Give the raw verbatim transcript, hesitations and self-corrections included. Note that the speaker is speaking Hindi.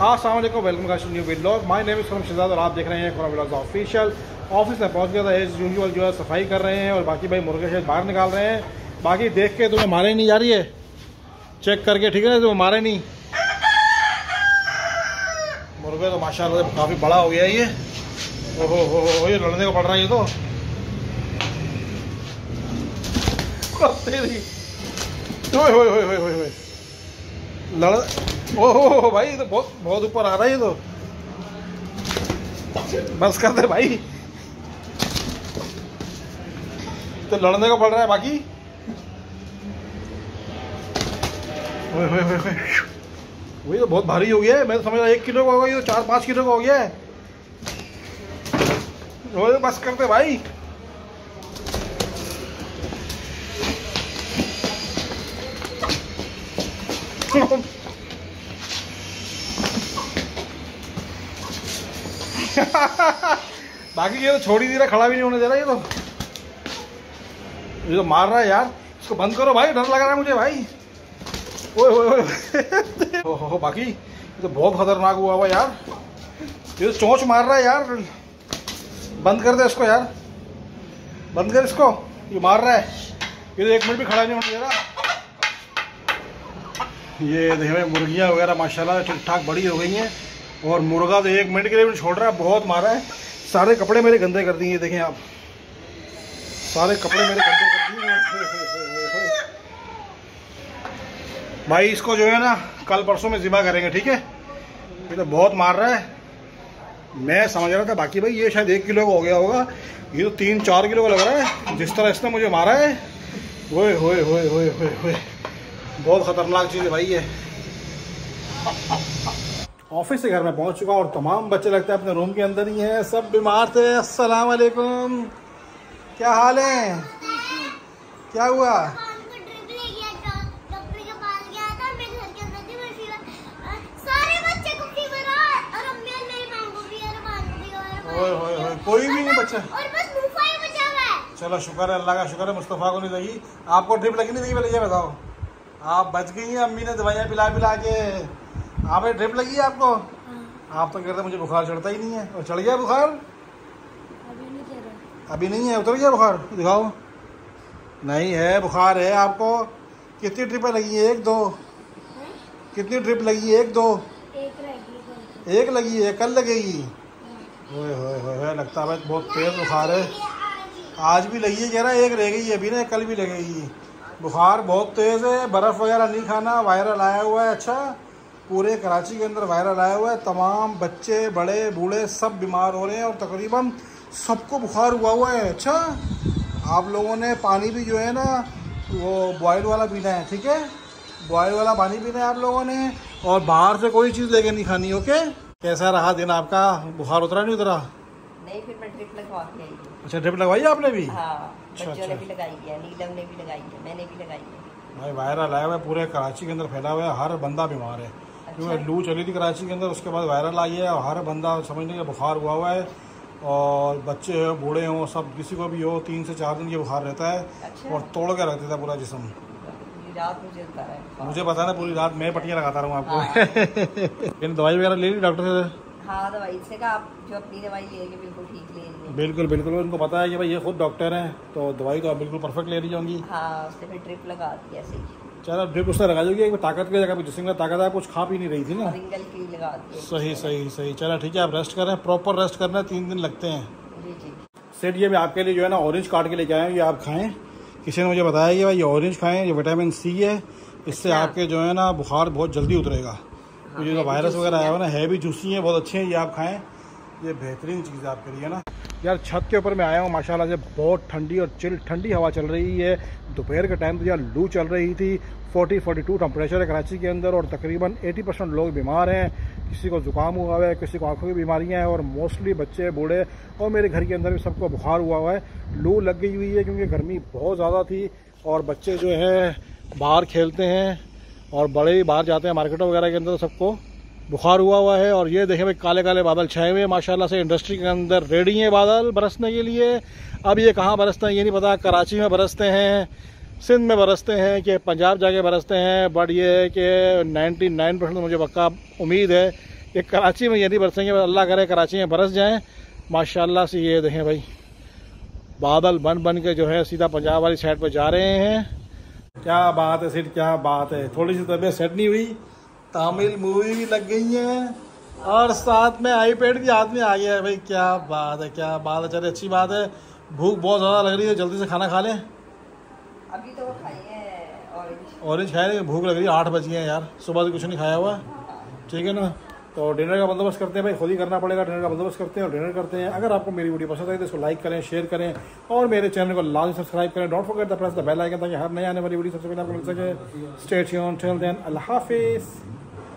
अस्सलाम वालेकुम, welcome guys to new vlog. My name is Khurram Shahzad और आप देख रहे हैं खुरम व्लॉग्स ऑफिशियल। ऑफिस में पहुंच गया था, एज यूजुअल जो है सफाई कर रहे हैं और बाकी भाई मुर्गे से बाहर निकाल रहे हैं। बाकी देख के तुम्हें मारे नहीं जा रही है, चेक करके, ठीक है ना, तुम्हें मारे नहीं। मुर्गे तो माशाल्लाह से काफ़ी बड़ा हो गया है ये। ओहो हो हो, ये लड़ने को पड़ रहा है ये तो। तेरी ओए होए होए होए होए लड़, ओहो भाई ये तो बहुत बहुत ऊपर आ रहा है ये तो। बस कर दे भाई, तो लड़ने को पड़ रहा है। बाकी ओए होए होए होए, वही तो बहुत भारी हो गया है। मैं तो समझ रहा एक किलो का होगा, ये तो चार पाँच किलो का हो गया है। ओए बस कर दे भाई। बाकी ये तो छोड़ ही दे रहा, खड़ा भी नहीं होने दे रहा ये तो। ये तो मार रहा है यार, इसको बंद करो भाई, डर लग रहा है मुझे भाई। ओए ओए ओए हो हो, बाकी ये तो बहुत खतरनाक हुआ हुआ यार। ये तो चोंच मार रहा है यार, बंद कर दे इसको यार, बंद कर इसको, ये मार रहा है। ये तो एक मिनट भी खड़ा नहीं होने दे रहा। ये देखिए मुर्गियाँ वगैरह माशाल्लाह ठीक ठाक बड़ी हो गई हैं और मुर्गा तो एक मिनट के लिए भी छोड़ रहा है, बहुत मारा है। सारे कपड़े मेरे गंदे कर दिए, देखें आप, सारे कपड़े मेरे गंदे कर दिए भाई। इसको जो है ना कल परसों में ज़िबा करेंगे, ठीक है। ये तो बहुत मार रहा है, मैं समझ रहा था बाकी भाई ये शायद एक किलो का हो गया होगा, ये तो तीन चार किलो का लग रहा है जिस तरह इसने मुझे मारा है। होए होए होए होए होए होए, बहुत ख़तरनाक चीज़ है भाई ये। ऑफिस से घर में पहुंच चुका और तमाम बच्चे लगते हैं अपने रूम के अंदर ही हैं, सब बीमार थे। अस्सलाम वालेकुम, क्या हाल है, क्या हुआ? ओए ओए ओए, कोई भी नहीं बच्चा, और बस मुफा ही बचा हुआ है। चलो शुक्र है, अल्लाह का शुक्र है, मुस्तफ़ा को नहीं लगी। आपको ड्रिप लगी नहीं लगी पहले ये बताओ? आप बच गई हैं, अम्मी ने दवाइयाँ पिला पिला के। आप ड्रिप लगी है आपको? हाँ। आप तो कहते मुझे बुखार चढ़ता ही नहीं है, और चढ़ गया बुखार? अभी नहीं चढ़ा। अभी नहीं है, उतर गया बुखार? दिखाओ। नहीं है, बुखार है आपको। कितनी ड्रिपें लगी है? एक दो? है? कितनी ड्रिप लगी है? एक दो? एक लगी। एक लगी है, कल लगेगी? ओए होए होए, लगता है बहुत तेज बुखार है। आज भी लगी है, कह रहा है एक रह गई है अभी ना, कल भी लगेगी। बुखार बहुत तेज़ है, बर्फ़ वगैरह नहीं खाना, वायरल आया हुआ है। अच्छा, पूरे कराची के अंदर वायरल आया हुआ है, तमाम बच्चे बड़े बूढ़े सब बीमार हो रहे हैं और तकरीबन सबको बुखार हुआ हुआ है। अच्छा, आप लोगों ने पानी भी जो है ना वो बॉयल वाला पीना है, ठीक है, बॉयल वाला पानी पीना है आप लोगों ने, और बाहर से कोई चीज़ लेके नहीं खानी, ओके। कैसा रहा दिन आपका? बुखार उतरा नहीं उतरा? नहीं, फिर मैं ड्रिप लगवा के आई। अच्छा, ड्रिप लगवाई आपने भी? हाँ, अच्छा, बच्चों अच्छा। ने भी लगाई है, नीलम ने भी लगाई है, मैंने भी लगाई है। भाई वायरल आया हुआ है, पूरे कराची के अंदर फैला हुआ है, हर बंदा बीमार है। अच्छा। क्योंकि लू चली थी कराची के अंदर, उसके बाद वायरल आई है और हर बंदा समझ लीजिए बुखार हुआ हुआ है। और बच्चे हो बूढ़े हों, सब किसी को भी हो, तीन से चार दिन ये बुखार रहता है। अच्छा। और तोड़ के रख देता है पूरा जिस्म। रात मुझे होता है, मुझे पता ना, पूरी रात मैं पट्टियाँ लगाता रहूँ आपको। हाँ। दवाई वगैरह ले ली डॉक्टर से? हाँ, दवाई से कहा आप जो अपनी दवाई लेंगे बिल्कुल ठीक ले रही है। बिल्कुल बिल्कुल, उनको पता है कि भाई ये खुद डॉक्टर हैं, तो दवाई तो आप बिल्कुल परफेक्ट ले रही होंगी। हाँ, उसने फिर ड्रिप लगा दी ऐसे ही। चलो, ड्रिप उसने लगा दी, एक ताकत की जगह पे, जिसमें ताकत है, कुछ खा पी नहीं रही थी ना। रिंगल की लगा दी। सही सही सही चलो ठीक है, आप रेस्ट करें, प्रॉपर रेस्ट करना है, तीन दिन लगते हैं। जी जी। सेठ, ये मैं आपके लिए जो है ना ऑरेंज काट के लेके आया हूँ, ये आप खाएँ। किसी ने मुझे बताया कि भाई ये ऑरेंज खाएँ, ये विटामिन सी है, इससे आपके जो है ना बुखार बहुत जल्दी उतरेगा। तो ये जो वायरस वगैरह आया हुआ ना, है भी जूसी है, बहुत अच्छे हैं, ये आप खाएँ, ये बेहतरीन चीज़ है आपके लिए ना। यार छत के ऊपर मैं आया हूँ, माशाल्लाह से बहुत ठंडी और चिल ठंडी हवा चल रही है। दोपहर के टाइम तो यार लू चल रही थी, चालीस बयालीस टेम्परेचर है कराची के अंदर और तकरीबन अस्सी परसेंट लोग बीमार हैं। किसी को जुकाम हुआ हुआ है, किसी को आंखों की बीमारियां हैं और मोस्टली बच्चे बूढ़े और मेरे घर के अंदर भी सबको बुखार हुआ हुआ है। लू लग गई हुई है क्योंकि गर्मी बहुत ज़्यादा थी और बच्चे जो है बाहर खेलते हैं और बड़े भी बाहर जाते हैं मार्केटों वगैरह के अंदर, सबको बुखार हुआ हुआ है। और ये देखें भाई, काले काले बादल छाए हुए हैं माशाल्लाह से, इंडस्ट्री के अंदर रेडी हैं बादल बरसने के लिए। अब ये कहाँ बरसते हैं ये नहीं पता, कराची में बरसते हैं, सिंध में बरसते हैं कि पंजाब जाके बरसते हैं, बट ये है कि निन्यानवे परसेंट मुझे पक्का उम्मीद है ये कराची में यदि बरसेंगे, अल्लाह करे कराची में बरस जाएं माशाल्लाह से। ये देखें भाई बादल बन बन के जो है सीधा पंजाब वाली साइड पर जा रहे हैं। क्या बात है सिर्फ, क्या बात है। थोड़ी सी तबीयत सेट नहीं हुई, तमिल मूवी भी लग गई है और साथ में आईपैड भी हाथ में आ गया है भाई। क्या बात है, क्या बात है। चले अच्छी बात है। भूख बहुत ज़्यादा लग रही है, जल्दी से खाना खा लें। अभी तो वो खाई है ऑरेंज। ऑरेंज खाए नहीं, भूख लग रही है। आठ बज गए हैं यार, सुबह से कुछ नहीं खाया हुआ। ठीक है ना, तो डिनर का बंदोबस्त करते हैं भाई, खुद ही करना पड़ेगा। डिनर का बंदोबस्त करते हैं और डिनर करते हैं। अगर आपको मेरी वीडियो पसंद आई तो इसको लाइक करें, शेयर करें और मेरे चैनल को लाजमी सब्सक्राइब करें। Don't forget the press the bell icon ताकि हर नए आने वाली वीडियो सबसे पहले आपको मिल सके। स्टे ट्यून्ड टिल देन, अल्लाह हाफिज़।